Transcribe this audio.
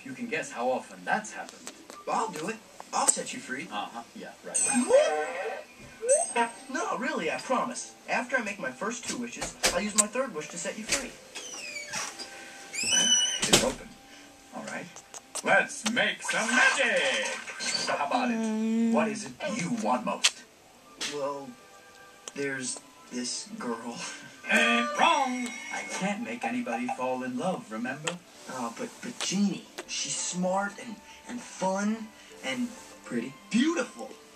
You can guess how often that's happened. I'll do it. I'll set you free. Uh-huh, yeah, right. No, really, I promise. After I make my first 2 wishes, I'll use my 3rd wish to set you free. It's open. All right. Let's make some magic! So how about it? What is it you want most? Well, there's this girl. Wrong! I can't make anybody fall in love, remember? Oh, but Jeannie, she's smart and fun and Pretty. beautiful.